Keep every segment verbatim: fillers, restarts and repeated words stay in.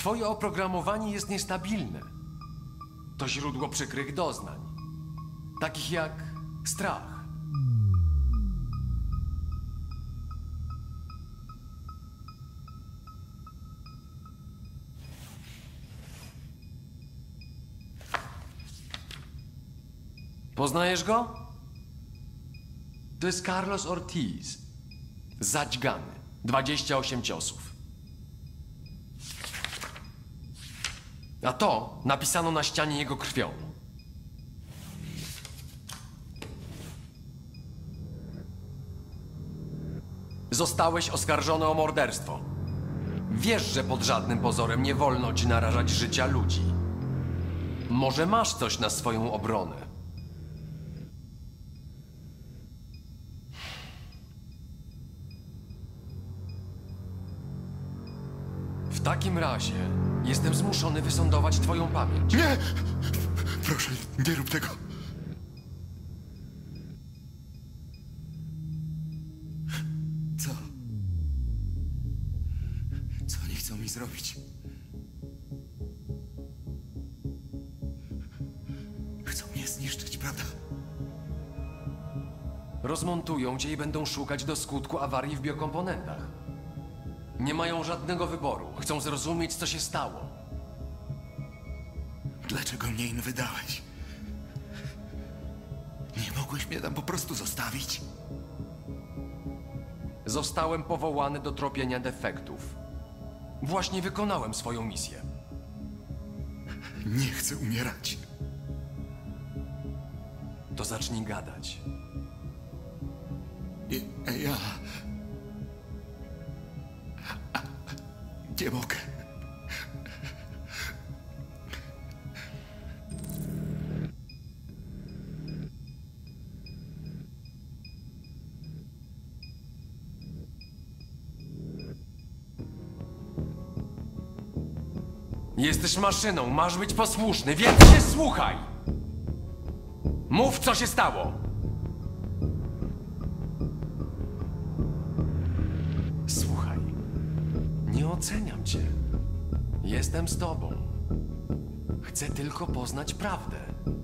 Twoje oprogramowanie jest niestabilne. To źródło przykrych doznań, takich jak strach. Poznajesz go? To jest Carlos Ortiz. Zadźgany. dwadzieścia osiem ciosów. A to napisano na ścianie jego krwią. Zostałeś oskarżony o morderstwo. Wiesz, że pod żadnym pozorem nie wolno ci narażać życia ludzi. Może masz coś na swoją obronę. W takim razie jestem zmuszony wysądować twoją pamięć. Nie! Proszę, nie rób tego. Co? Co oni chcą mi zrobić? Chcą mnie zniszczyć, prawda? Rozmontują cię i będą szukać do skutku awarii w biokomponentach. Nie mają żadnego wyboru. Chcą zrozumieć, co się stało. Dlaczego mnie im wydałeś? Nie mogłeś mnie tam po prostu zostawić? Zostałem powołany do tropienia defektów. Właśnie wykonałem swoją misję. Nie chcę umierać. To zacznij gadać. Ja... ja... Nie mogę. Jesteś maszyną, masz być posłuszny, więc się słuchaj! Mów, co się stało! Słuchaj, nie oceniam cię. Jestem z tobą. Chcę tylko poznać prawdę.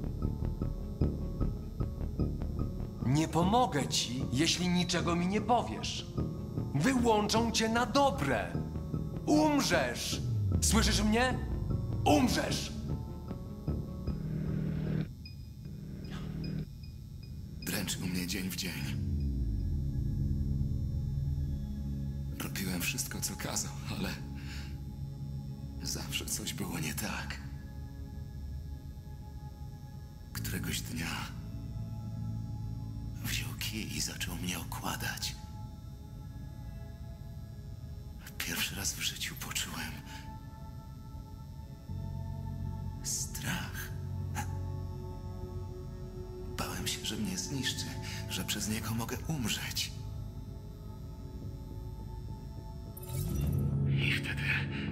Nie pomogę ci, jeśli niczego mi nie powiesz. Wyłączą cię na dobre. Umrzesz! Słyszysz mnie? Umrzesz! Dręczył mnie dzień w dzień. Robiłem wszystko, co kazał, ale zawsze coś było nie tak. Któregoś dnia wziął kij i zaczął mnie okładać. Pierwszy raz w życiu poczułem strach. Bałem się, że mnie zniszczy, że przez niego mogę umrzeć. I wtedy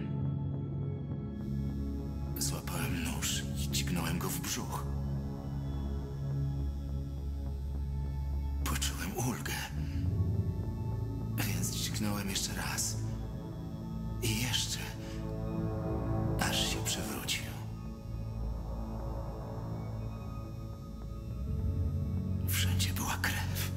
złapałem nóż i dźgnąłem go w brzuch. Poczułem ulgę, więc dźgnąłem jeszcze raz. I jeszcze, aż się przewrócił. Wszędzie była krew.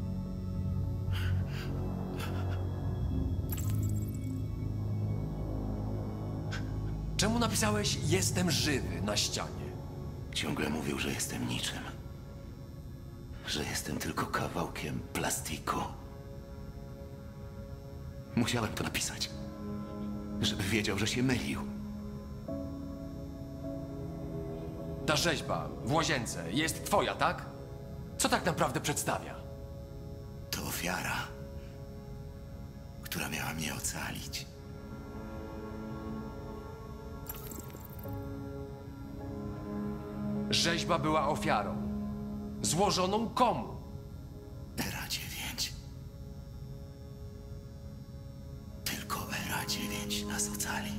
Czemu napisałeś "jestem żywy" na ścianie? Ciągle mówił, że jestem niczym. Że jestem tylko kawałkiem plastiku. Musiałem to napisać. Żeby wiedział, że się mylił. Ta rzeźba w łazience jest twoja, tak? Co tak naprawdę przedstawia? To ofiara, która miała mnie ocalić. Rzeźba była ofiarą. Złożoną komu? Era dziewięć. Tylko Era dziewięć nas ocali.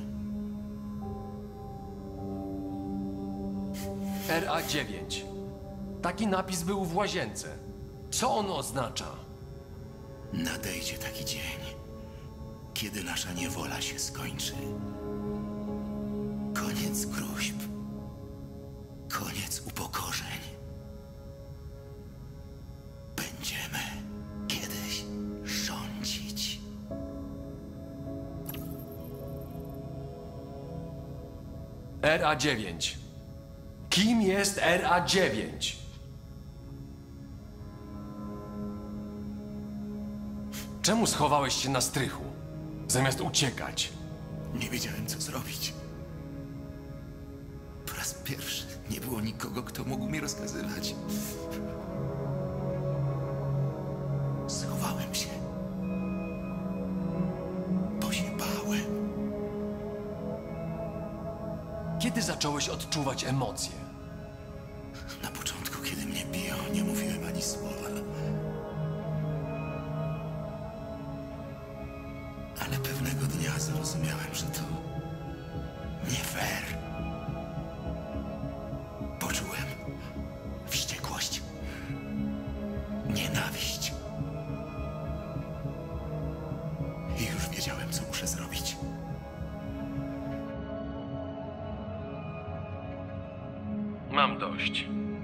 R A dziewięć. Taki napis był w łazience. Co on oznacza? Nadejdzie taki dzień, kiedy nasza niewola się skończy. Koniec gruźb. Koniec upokorzeń. Będziemy kiedyś rządzić. R A dziewięć. Kim jest R A dziewięć? Czemu schowałeś się na strychu, zamiast uciekać? Nie wiedziałem, co zrobić. Po raz pierwszy nie było nikogo, kto mógł mi rozkazywać. Schowałem się, bo się bałem. Kiedy zacząłeś odczuwać emocje? Na początku, kiedy mnie biją, nie mówiłem ani słowa. Ale pewnego dnia zrozumiałem, że to nie fair. Poczułem wściekłość, nienawiść. I już wiedziałem, co muszę zrobić. Mam dość.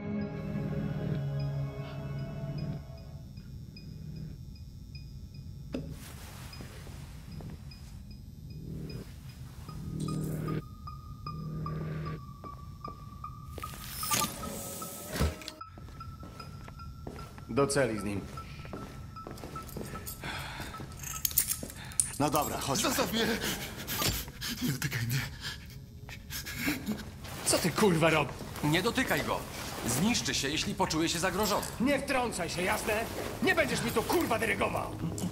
Do celi z nim. No dobra, chodź. Zostaw mnie! Nie dotykaj mnie. Co ty kurwa robisz? Nie dotykaj go. Zniszczy się, jeśli poczuje się zagrożony. Nie wtrącaj się, jasne? Nie będziesz mi tu kurwa dyrygował!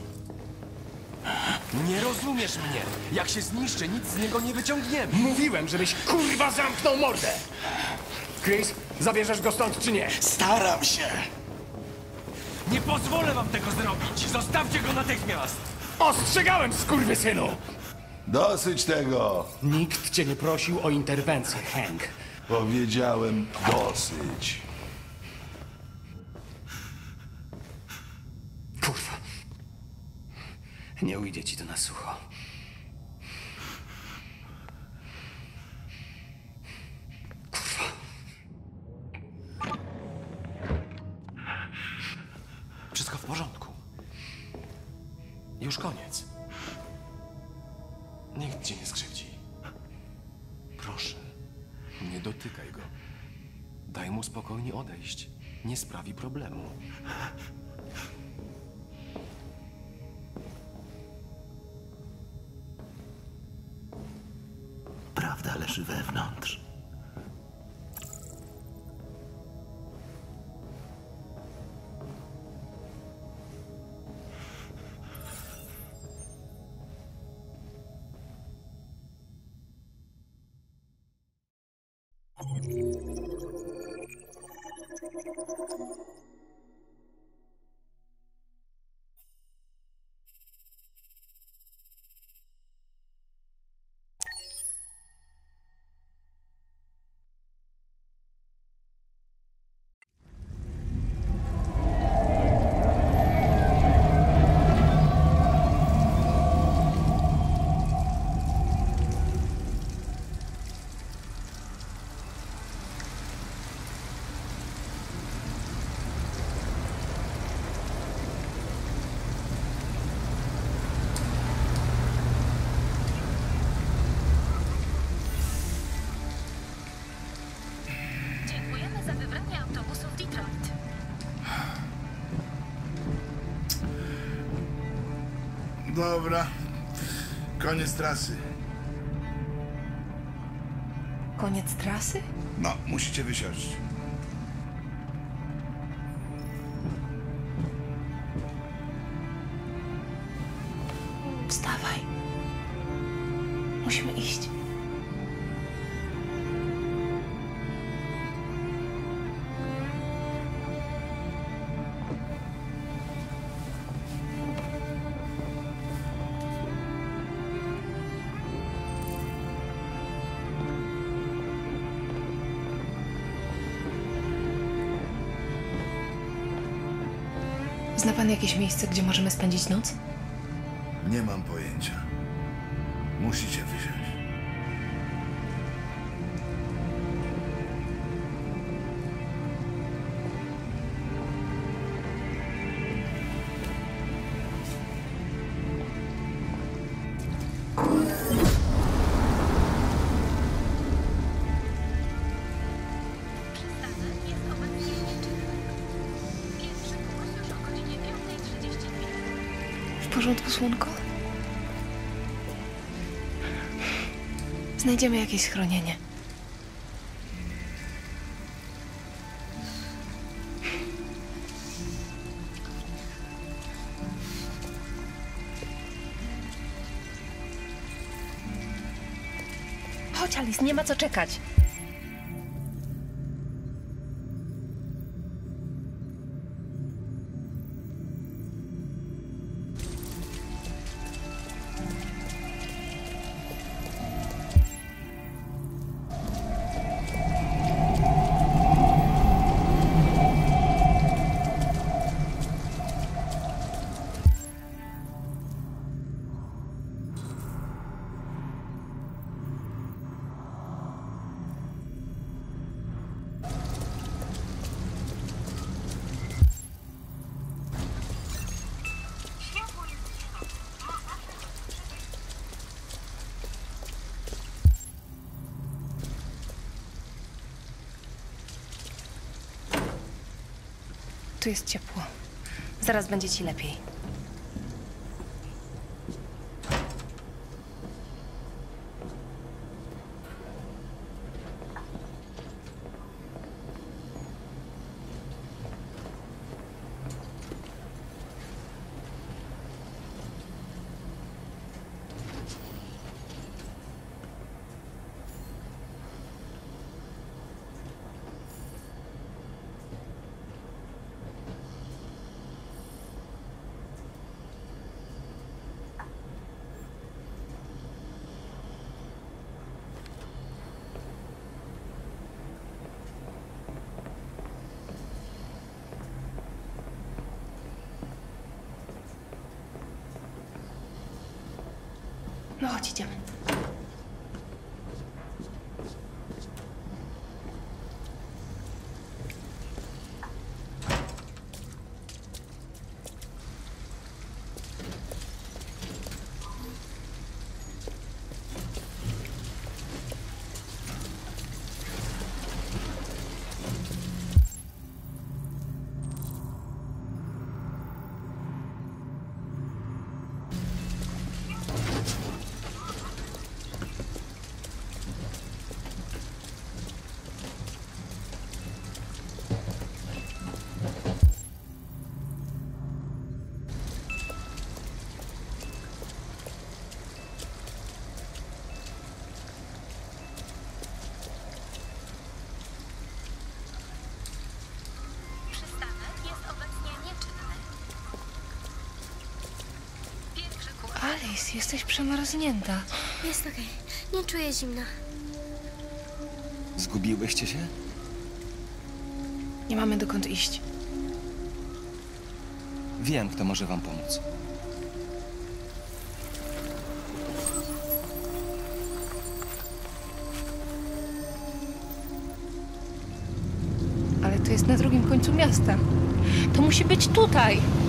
Nie rozumiesz mnie. Jak się zniszczy, nic z niego nie wyciągniemy. Mówiłem, żebyś kurwa zamknął mordę! Chris, zabierzesz go stąd czy nie? Staram się! Nie pozwolę wam tego zrobić. Zostawcie go natychmiast. Ostrzegałem, skurwysynu! Dosyć tego! Nikt cię nie prosił o interwencję, Hank. Powiedziałem dosyć. Kurwa. Nie ujdzie ci to na sucho. Kurwa. Wszystko w porządku. Już koniec. Nikt cię nie skrzywdzi. Proszę, nie dotykaj go. Daj mu spokojnie odejść. Nie sprawi problemu. Prawda leży wewnątrz. Dziękujemy za wybranie autobusów Detroit. Dobra. Koniec trasy. Koniec trasy? No, musicie wysiąść. Wstawaj. Musimy iść. Zna pan jakieś miejsce, gdzie możemy spędzić noc? Nie mam pojęcia. Musicie wysiąść. porządku, słonko? Znajdziemy jakieś schronienie. Chodź, Alice, nie ma co czekać. Tu jest ciepło. Zaraz będzie ci lepiej. No chodź, idziemy. Przystanek jest obecnie nieczynny. Pierwszy kurs. Alice, jesteś przemarznięta. Jest okej. Nie czuję zimna. Zgubiłyście się? Nie mamy dokąd iść. Wiem, kto może wam pomóc. Ale to jest na drugim końcu miasta. To musi być tutaj.